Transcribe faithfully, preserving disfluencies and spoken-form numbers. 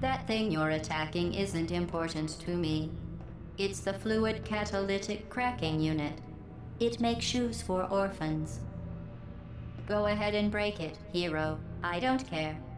That thing you're attacking isn't important to me. It's the fluid catalytic cracking unit. It makes shoes for orphans. Go ahead and break it, hero. I don't care.